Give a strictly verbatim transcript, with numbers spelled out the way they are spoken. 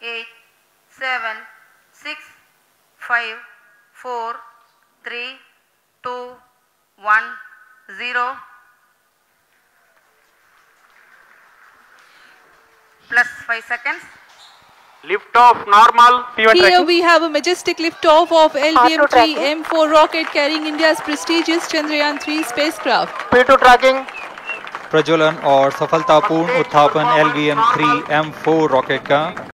eight, seven, six, five, four, three, two, one, zero. Plus five seconds. Lift off normal. Here tracking. We have a majestic lift off of L V M three M four rocket carrying India's prestigious Chandrayaan three spacecraft. P two tracking. प्रज्वलन और सफलतापूर्ण उत्थापन L V M three M four rocket का